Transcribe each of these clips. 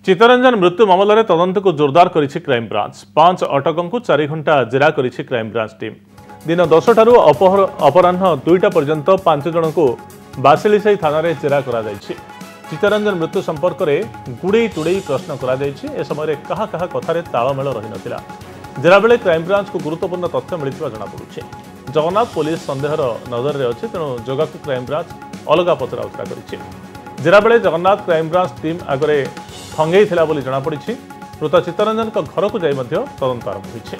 चित्तरंजन मृत्यु मामलें तदंत को जोरदार करिछि क्राइम ब्रांच। 5 अटकों को 4 घंटा जेरा करिछि क्राइम ब्रांच टीम। दिन 10 ठारू अपराह्न 2टा पर्यंत 5 जन को बासिलिसाई थाना रे जेरा करा जायछि। चित्तरंजन मृत्यु संपर्क में गुड़े टुड़े प्रश्न करा जायछि। ए समय कहा कथार तालमेल रही नथिला। जेरा बेले क्राइम ब्रांच को गुरुत्वपूर्ण तथ्य मिलथिबा जଣା पड़ुछि। जगन्नाथ पुलिस संदेहर नजर रे अछि, तेणु जगह को क्राइम ब्रांच अलग पचराउचरा करिछि। जेरा बेले जगन्नाथ क्राइम ब्रांच टीम आगे थंगई थिला बोली जଣା पड़िछि। मृत चित्तरंजन घर को जाई मध्य तदंत आरंभ होइछि।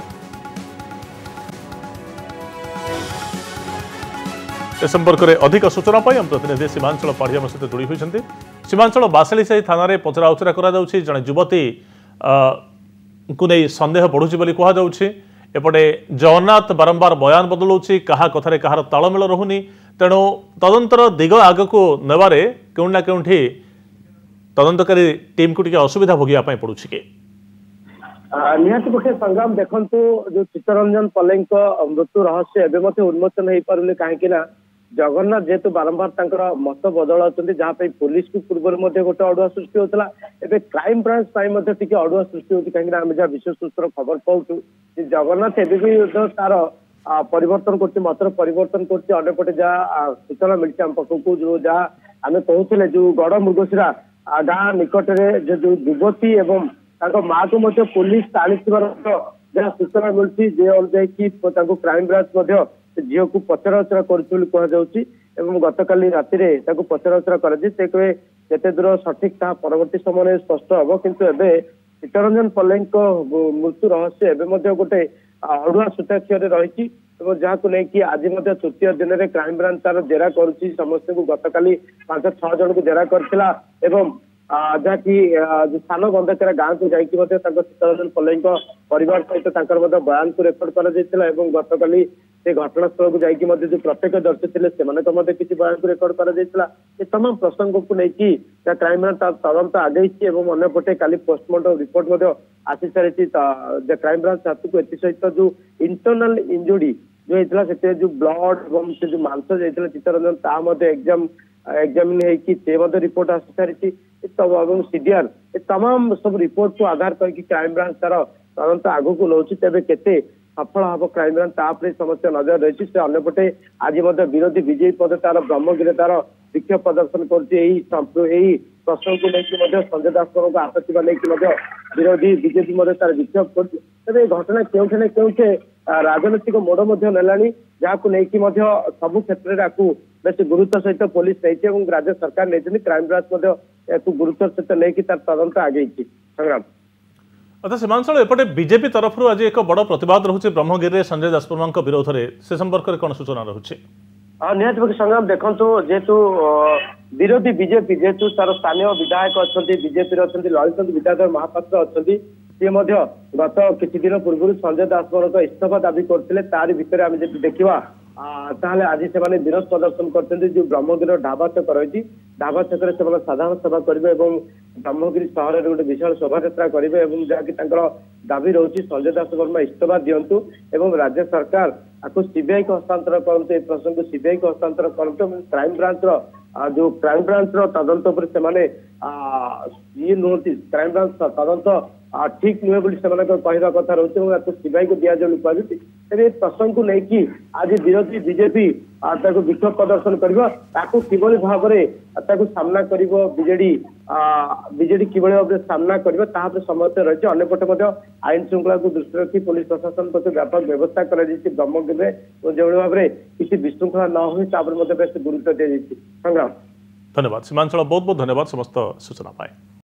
ए संपर्क में अधिक सूचना पाई हम प्रतिनिधि सीमांचल पाढ़िया सहित जोड़ी होइछन्ति। सीमांचल बासिलिसाई थाना रे पचराउचरा करा जाउछि। जणे युवती को नहीं संदेह बढ़ुछि बोली कहा जाउछि। एपटे जगन्नाथ बारंबार बयान बदलुछि, कहा कथारे कहार तालमेल रहुनी। तेणु तदंतर दिग आग को नेबारे केउं ना केउंठी तदंतकारी टीम को असुविधा भोगिया पड़ुछि के निहाती गोटे संग्राम देखंतु जो चित्तरंजन पल्लेई मृत्यु रहस्य एवं उन्मोचन हो पारुनी कहीं जगन्नाथ जेहेतु बारंबार तांकर मत बदलाउछन्ति जहाँ पे पुलिस को पूर्व गोटे अड़ुआ सृष्टि होता है। क्राइम ब्रांच टी अड़ुआ सृष्टि होती कहीं आम जहाँ विशेष सूत्र खबर पाऊँ जगन्नाथ एवं तार परिवर्तन कर मतर परिवर्तन करपटे जहाँ सूचना मिलती आम पाखक जो जहाँ आम कहते जो गड़ मृगशिरा गाँ निकट में जो युवती एवं माँ को पुलिस टाणी जहाँ सूचना मिलती जे अनुजाई कि क्राइम ब्रांच झील को पचराउचरा कर गतकाली राति पचराउचरा करते दूर सठिक परवर्ती समय स्पष्ट हम किंतु एवं चित्तरंजन पल्लेई मृत्यु रहस्य एवं गोटे अड़ुआ सूताक्षर रही जहाँ को लेकिन आज तृतीय दिन में क्राइम ब्रांच तार जेरा करुच्ची समस्त को गतकाली 5-6 जन को जेरा करथिला एवं जहाँ कि स्थान गंधकेरा गाँव को जाकि चित्तरंजन पल्लेई परिवार सहित बयान को रेकर्ड कर गतकाली से घटनास्थल को जाकि जो प्रत्यक्षदर्शी थे से किसी बयान को रेकर्ड कर तमाम प्रसंग को लेकिन क्राइम ब्रांच तदंत आगे अंपटे काली पोस्टमार्टम रिपोर्ट आसी सारी क्राइम ब्रांच हाथ को सहित जो इंटरनल इंजुरी जो होता है जो ब्लड और जो मांस जाता चित्तरंजन एग्जामिन रिपोर्ट आसी सारी सीडीआर तमाम सब रिपोर्ट को आधार करके क्राइम ब्रांच तार तदंत आग को नौ तेज केते सफल हम क्राइम ब्रांच तापरे समस्या नजर रही से अंपटे आज विरोधी बीजेपी पद तार ब्रह्मगिरी तार विक्षोभ प्रदर्शन कर प्रश्न को लेकिन संजय दास को आसवा लेकिन विरोधी बीजेपी तार विक्षोभ कर घटना क्यों क्यों राजनैतिक मोड़ नेला जहाँ को लेकिन सबु क्षेत्र में बेस गुरुत्व सहित पुलिस नहीं राज्य सरकार नहीं क्राइम ब्रांच गुरुत्व सहित नहीं तार तदंत आगे संग्राम। अच्छा सीमांचल एपटे बीजेपी तरफ आज एक बड़ प्रतिवाद रहुछि ब्रह्मगिरी में संजय दासवर्मा विरोध में से संपर्क में कौन सूचना रहुछि? निहत संग्राम देखो जेहेतु विरोधी बीजेपी जेहेतु तार स्थानीय विधायक अच्छा बीजेपी अच्छा ललित विद्याधर महापात्र अच्छा सी गत किसी दिन पूर्व संजय दासवर्मा इस्तीफा दाबी करते तारी भितर आम जब देखा ताहले आज से विरोध प्रदर्शन करते जो ब्रह्मगिरी ढाबा छक रही ढाबा छक साधारण सभा करेंगे ब्रह्मगिरी सहर में गोटे विशाल शोभा यात्रा करेंगे जहाँकि दाबी रोचे संजय दासवर्मा इस्तीफा दिंतु एवं राज्य सरकार आपको सीबीआई को हस्तांतर करते प्रसंग को सीबीआई को हस्तांतर करते क्राइम ब्रांच जो क्राइम ब्रांच तदंत पर ये नुहति क्राइम ब्रांच तदंत ठीक नुहे बोली कहवा कथा रोचे सीबीआई को दि जाऊ कहते प्रसंग को लेकिन आज विरोधी बीजेपी विक्षोभ प्रदर्शन कर भाव में सामना कर बीजेडी कि भाव सामना कर समस्या रही अंपटे आईन श्रृंखला को दृष्टि रखी पुलिस प्रशासन पक्ष व्यापक व्यवस्था कर ब्रह्मगिरी में जो भाव में किसी विशृंखला न हो बेस गुरुत्व दी संग्राम। धन्यवाद सीमांचल बहुत बहुत धन्यवाद समस्त सूचना पाए।